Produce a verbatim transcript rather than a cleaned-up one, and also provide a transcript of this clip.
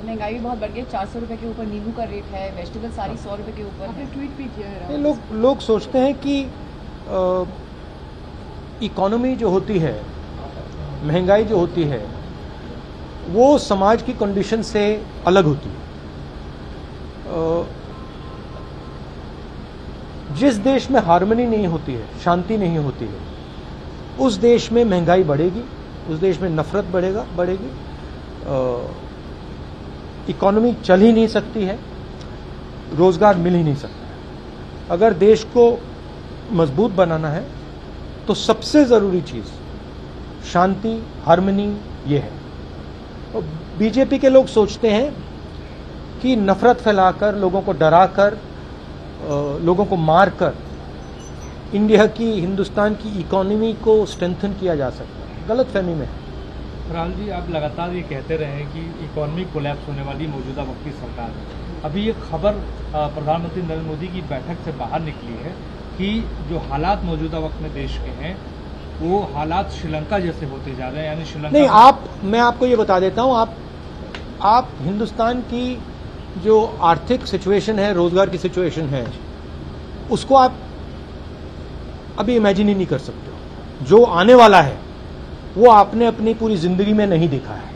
महंगाई भी बहुत बढ़ गई, चार सौ रुपए के ऊपर नींबू का रेट है, वेजिटेबल सारी सौ रुपए के ऊपर है। ट्वीट भी किया है। लोग लोग सोचते हैं कि इकोनॉमी जो होती है, महंगाई जो होती है, वो समाज की कंडीशन से अलग होती है। आ, जिस देश में हार्मनी नहीं होती है, शांति नहीं होती है, उस देश में महंगाई बढ़ेगी, उस देश में नफरत बढ़ेगा बढ़ेगी इकोनॉमी चल ही नहीं सकती है, रोजगार मिल ही नहीं सकता है। अगर देश को मजबूत बनाना है तो सबसे जरूरी चीज शांति, हार्मनी ये है। और बीजेपी के लोग सोचते हैं कि नफरत फैलाकर, लोगों को डराकर, लोगों को मारकर इंडिया की, हिंदुस्तान की इकोनॉमी को स्ट्रेंथन किया जा सकता है। गलत फहमी में है। राहुल जी, आप लगातार ये कहते रहे हैं कि इकोनॉमी कोलैप्स होने वाली मौजूदा वक्त की सरकार है। अभी ये खबर प्रधानमंत्री नरेंद्र मोदी की बैठक से बाहर निकली है कि जो हालात मौजूदा वक्त में देश के हैं वो हालात श्रीलंका जैसे होते जा रहे हैं, यानी श्रीलंका नहीं। आप मैं आपको ये बता देता हूं, आप आप हिंदुस्तान की जो आर्थिक सिचुएशन है, रोजगार की सिचुएशन है, उसको आप अभी इमेजिन ही नहीं कर सकते हो। जो आने वाला है वो आपने अपनी पूरी जिंदगी में नहीं देखा है।